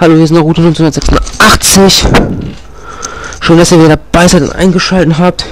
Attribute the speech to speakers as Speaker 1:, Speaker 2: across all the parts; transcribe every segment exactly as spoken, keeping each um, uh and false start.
Speaker 1: Hallo, hier ist eine Route neunzehnhundertsechsundachtzig. Schön, dass ihr wieder dabei seid und eingeschaltet habt.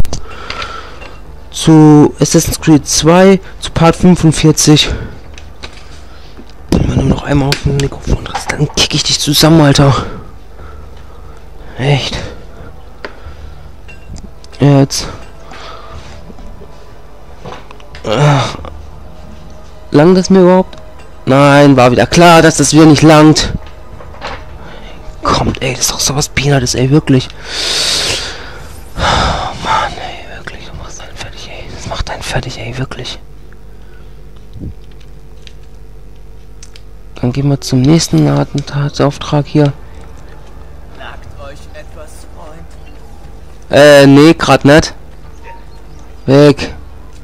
Speaker 1: Zu Assassin's Creed zwei, zu Part fünfundvierzig. Wenn man nur noch einmal auf dem Mikrofon drast, dann kick ich dich zusammen, Alter. Echt. Jetzt. Ach. Langt das mir überhaupt? Nein, war wieder klar, dass das wieder nicht langt. Kommt, ey, das ist doch sowas Peanuts, ey, wirklich. Oh Mann, ey, wirklich, du machst einen fertig, ey. Das macht einen fertig, ey, wirklich. Dann gehen wir zum nächsten Attentatsauftrag hier.
Speaker 2: Nagt euch etwas, Freund?
Speaker 1: Äh, nee, grad nicht. Weg.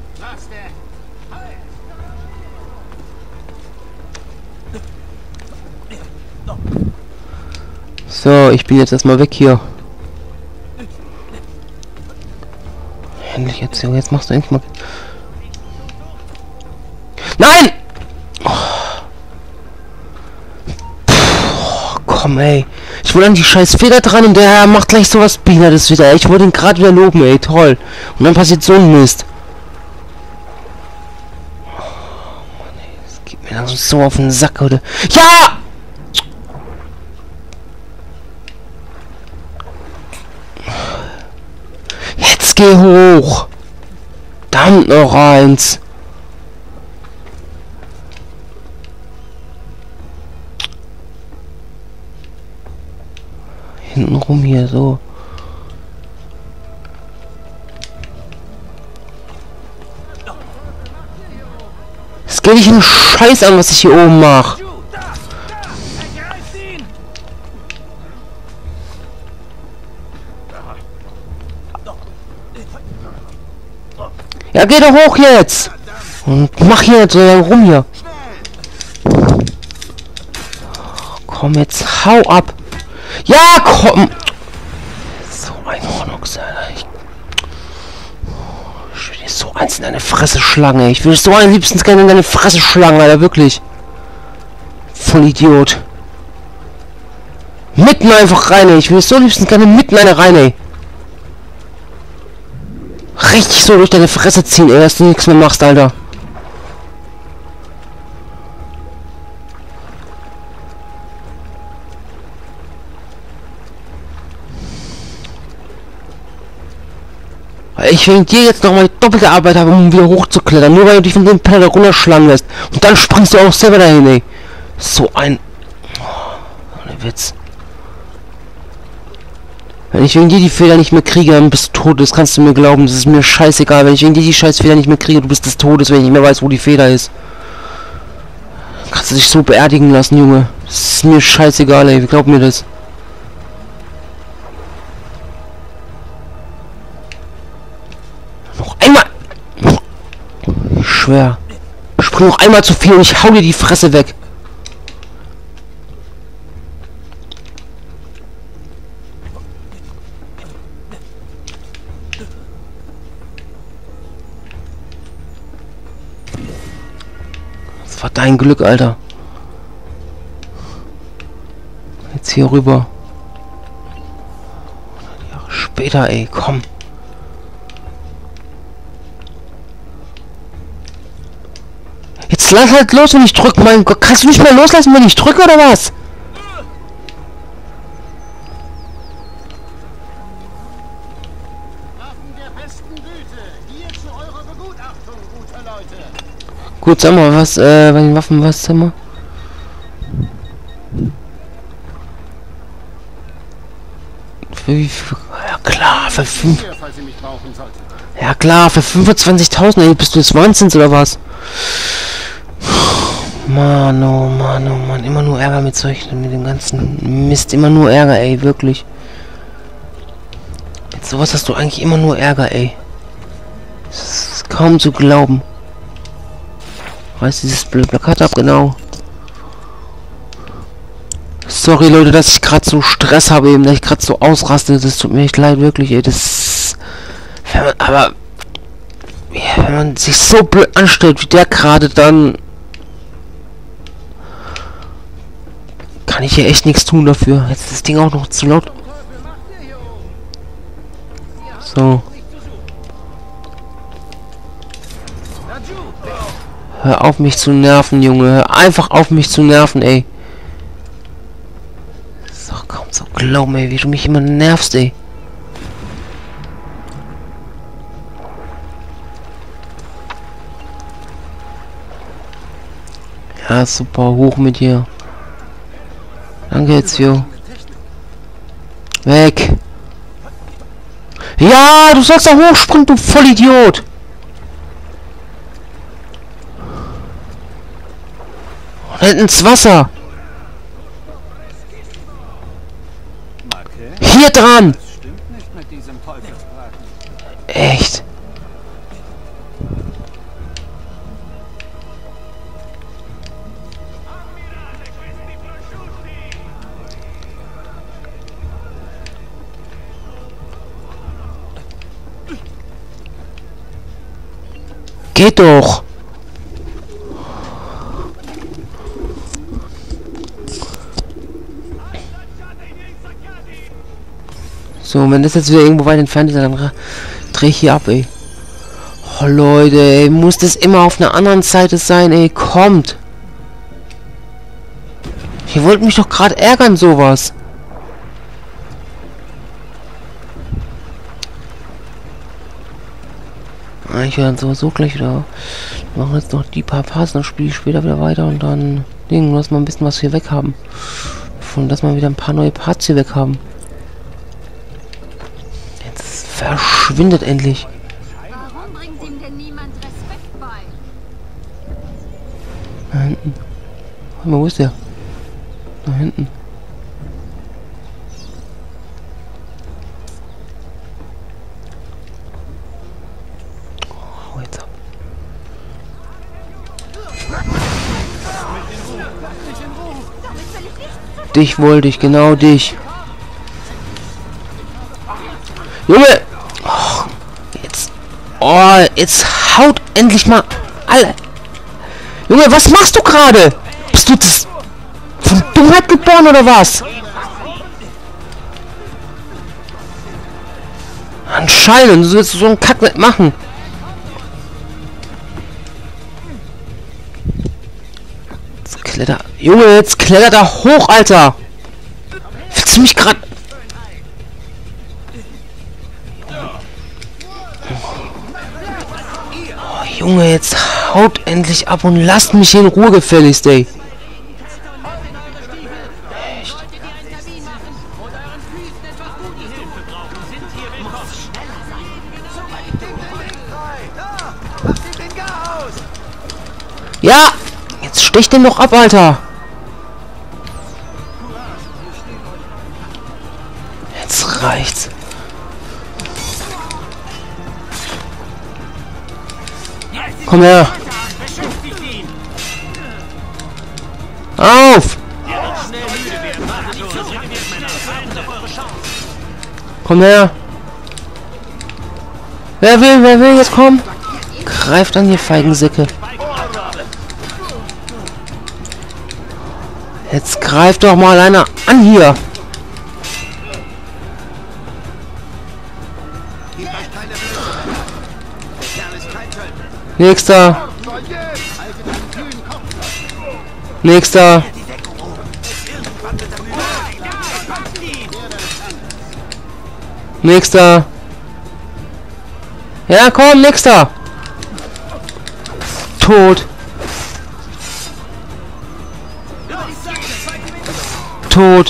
Speaker 1: So, ich bin jetzt erstmal weg hier. Endlich jetzt, jetzt machst du endlich mal. Nein! Oh. Puh, komm, ey. Ich wollte an die scheiß Feder dran und der macht gleich sowas Peanuts wieder. Ich wollte ihn gerade wieder loben, ey, toll. Und dann passiert so ein Mist. Oh, Mann, ey, das geht mir dann so auf den Sack, oder? Ja! Geh hoch! Verdammt, noch eins! Hinten rum hier, so. Es geht nicht einen Scheiß an, was ich hier oben mache. Ja, geh doch hoch jetzt! Und mach hier nicht so lange rum hier. Komm jetzt, hau ab! Ja, komm! So ein Hornochs, Alter. Ich, ich will dir so eins in deine Fresse schlagen, ey. Ich will so am liebsten gerne in deine Fresse schlagen, Alter, wirklich. Voll Idiot. Mitten einfach rein, ey. Ich will so liebsten gerne mitten eine rein, ey. Richtig so durch deine Fresse ziehen, ey, dass du nichts mehr machst, Alter. Weil ich wegen dir jetzt noch mal doppelte Arbeit habe, um wieder hochzuklettern, nur weil du dich von dem Pedal runterschlagen lässt. Und dann springst du auch selber dahin, ey. So ein... Oh, ein Witz. Wenn ich wegen dir die Feder nicht mehr kriege, dann bist du tot. Das kannst du mir glauben. Das ist mir scheißegal. Wenn ich wegen dir die scheiß Feder nicht mehr kriege, du bist des Todes, wenn ich nicht mehr weiß, wo die Feder ist. Dann kannst du dich so beerdigen lassen, Junge. Das ist mir scheißegal, ey. Glaub mir das. Noch einmal. Ich schwör. Spring noch einmal zu viel und ich hau dir die Fresse weg. Das war dein Glück, Alter. Jetzt hier rüber. Jahre später, ey, komm. Jetzt lass halt los, wenn ich drücke. Mein Gott, kannst du nicht mehr loslassen, wenn ich drücke, oder was? Gut, sag mal, was, äh, bei den Waffen, was, sag mal? Für wie viel? Ja klar, für fünf... Ja klar, für fünfundzwanzigtausend, ey, bist du jetzt Wahnsinns oder was? Mann, oh Mann, oh Mann, immer nur Ärger mit solchen, mit dem ganzen Mist, immer nur Ärger, ey, wirklich. Mit sowas hast du eigentlich immer nur Ärger, ey. Das ist kaum zu glauben. Reiß dieses blöde Plakat ab, genau. Sorry, Leute, dass ich gerade so Stress habe, eben, dass ich gerade so ausraste. Das tut mir echt leid, wirklich, ey. Das... Wenn man, aber... Ja, wenn man sich so blöd anstellt, wie der gerade, dann... Kann ich hier echt nichts tun dafür. Jetzt ist das Ding auch noch zu laut. So. Hör auf mich zu nerven, Junge. Hör einfach auf mich zu nerven, ey. So, komm, so glaub mir, wie du mich immer nervst, ey. Ja, super, hoch mit dir. Danke, Ezio. Weg. Ja, du sollst da hochspringen, du Vollidiot. Und ins Wasser. Hier dran. Echt. Geht doch. So, wenn das jetzt wieder irgendwo weit entfernt ist, dann dreh ich hier ab, ey. Oh, Leute, ey, muss das immer auf einer anderen Seite sein, ey, kommt. Ihr wollt mich doch gerade ärgern, sowas. Ah, ich werde sowieso gleich wieder machen jetzt noch die paar Parts, dann spiele ich später wieder weiter und dann Ding, lass mal ein bisschen was hier weg haben. Von dass wir wieder ein paar neue Parts hier weg haben. Jetzt verschwindet endlich.
Speaker 3: Warum bringt ihm denn niemand Respekt bei?
Speaker 1: Da hinten. Warte mal, wo ist der? Da hinten. Oh, jetzt ab. Dich wollte ich, genau dich. Junge! Oh, jetzt. Oh, jetzt haut endlich mal alle. Junge, was machst du gerade? Bist du das von Dummheit geboren oder was? Anscheinend, du willst so einen Kack nicht machen. Jetzt kletter. Junge, jetzt kletter da hoch, Alter. Willst du mich gerade... Oh, Junge, jetzt haut endlich ab und lasst mich in Ruhe gefälligst, ey. Ja! Jetzt stech den doch ab, Alter! Jetzt reicht's. Komm her! Auf! Komm her! Wer will, wer will jetzt kommen? Greift an, ihr Feigensäcke. Jetzt greift doch mal einer an hier. Nächster. Nächster. Nächster. Ja, komm, nächster. Tot. Tot.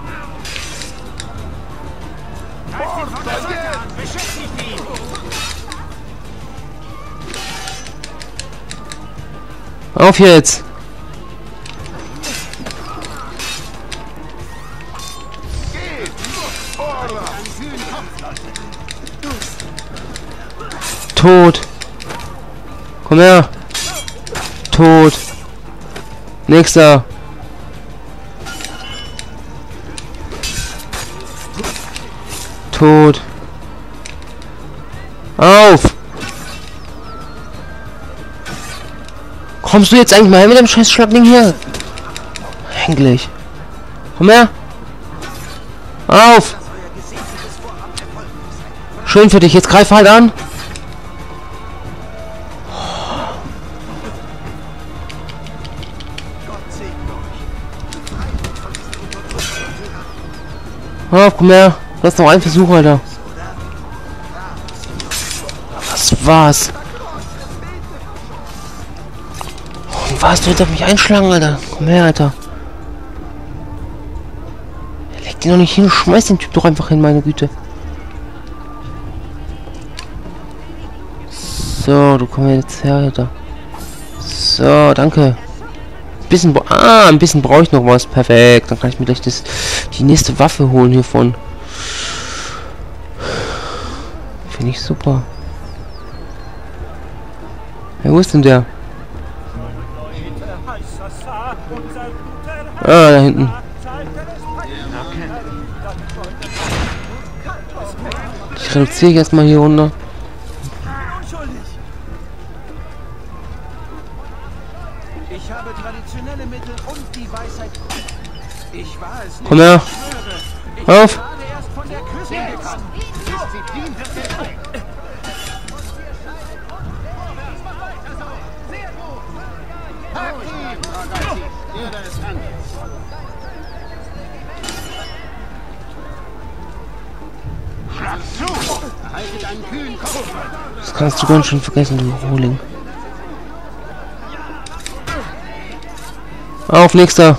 Speaker 1: Auf jetzt. Tot. Komm her. Tot. Nächster. Tot. Auf. Kommst du jetzt eigentlich mal her mit dem scheiß Schlappding hier? Endlich. Komm her. Auf. Schön für dich. Jetzt greif halt an. Auf, komm her. Du hast noch einen Versuch, Alter. Was war's? Was, du willst auf mich einschlagen, Alter? Komm her, Alter. Leg den doch nicht hin, schmeiß den Typ doch einfach hin, meine Güte. So, du kommst jetzt her, Alter. So, danke. Ein bisschen, ah, ein bisschen brauche ich noch was. Perfekt. Dann kann ich mir gleich das, die nächste Waffe holen hiervon. Finde ich super. Ja, wo ist denn der? Ah, da hinten. Ich reduziere erstmal hier runter.
Speaker 2: Ich habe traditionelle Mittel und die Weisheit. Ich war es nicht.
Speaker 1: Komm her.
Speaker 2: Ich
Speaker 1: Auf.
Speaker 2: gerade erst von der Küste gekommen. Disziplin wird gezeigt.
Speaker 1: Das kannst du ganz schön vergessen, du Rohling. Auf, nächster.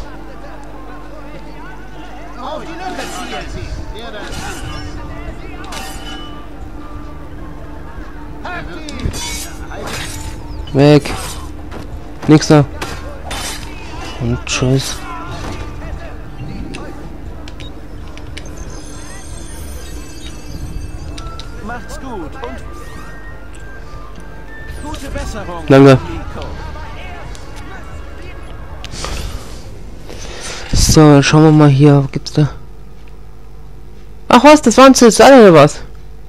Speaker 1: Weg. Nächster. Und tschüss.
Speaker 2: Macht's gut und gute Besserung.
Speaker 1: Danke. So, dann schauen wir mal hier. Was gibt's da? Ach was, das waren es jetzt alle oder was?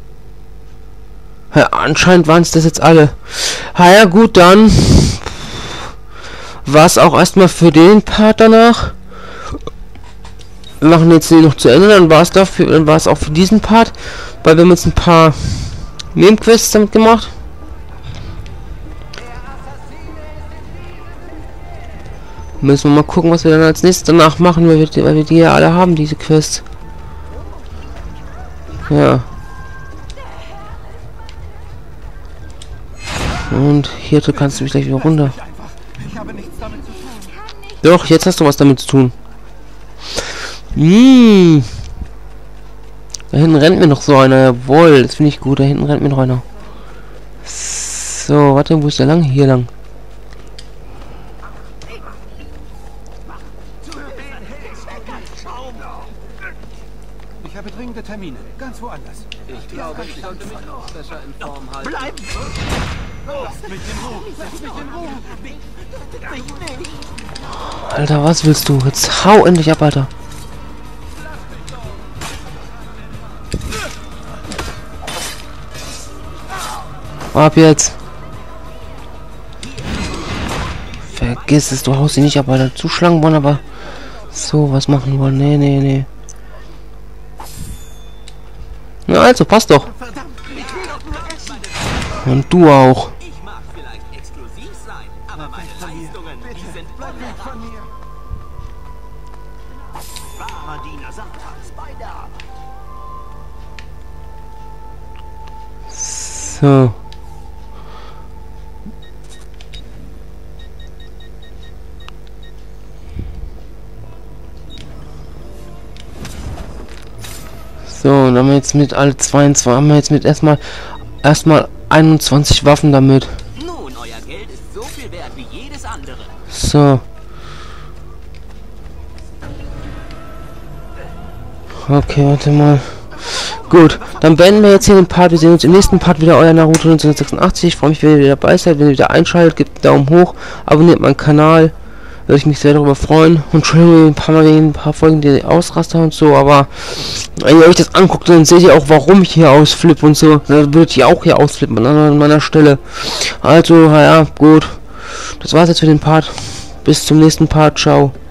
Speaker 1: Ja, anscheinend waren es das jetzt alle. Ha ja, gut, dann war es auch erstmal für den Part danach. Wir machen jetzt den noch zu Ende, dann war es dafür, dann war es auch für diesen Part, weil wir haben jetzt ein paar Nebenquests damit gemacht. Müssen wir mal gucken, was wir dann als nächstes danach machen, weil wir, weil wir die ja alle haben, diese Quests. Ja. Und hier du kannst du mich gleich wieder runter.
Speaker 2: Ich habe nichts damit zu tun.
Speaker 1: Doch, jetzt hast du was damit zu tun. Mmh. Da hinten rennt mir noch so einer. Jawohl, das finde ich gut. Da hinten rennt mir noch einer. So, warte, wo ist der lang? Hier lang.
Speaker 2: Ich habe dringende Termine. Ganz woanders. Ich glaube, ich sollte mich auch besser in Form halten. Bleiben! Lasst mich in Ruhe! Lasst mich in Ruhe! Mich nicht!
Speaker 1: Alter, was willst du? Jetzt hau endlich ab, Alter. Ab jetzt. Vergiss es, du haust ihn nicht ab, Alter. Zuschlagen wollen, aber so was machen wollen. Nee, nee, nee. Na also, passt doch. Und du auch.
Speaker 2: Ich mag vielleicht exklusiv sein, aber meine Leistungen, die sind weg von mir. Wahrer Diener Satans bei der Arbeit.
Speaker 1: So. So, und haben wir jetzt mit alle zweiundzwanzig, haben wir jetzt mit erstmal erstmal einundzwanzig Waffen damit.
Speaker 2: Nun, euer Geld ist so viel wert wie jedes andere.
Speaker 1: So. Okay, warte mal. Gut, dann beenden wir jetzt hier den Part. Wir sehen uns im nächsten Part wieder. Euer Naruto neunzehnhundertsechsundachtzig. Ich freue mich, wenn ihr wieder dabei seid. Wenn ihr wieder einschaltet, gebt einen Daumen hoch. Abonniert meinen Kanal. Würde ich mich sehr darüber freuen. Und Entschuldigung, ein paar Mal wegen ein paar Folgen, die Ausraster und so. Aber wenn ihr euch das anguckt, dann seht ihr auch, warum ich hier ausflippe und so. Dann würdet ihr auch hier ausflippen an meiner Stelle. Also, naja, gut. Das war's jetzt für den Part. Bis zum nächsten Part. Ciao.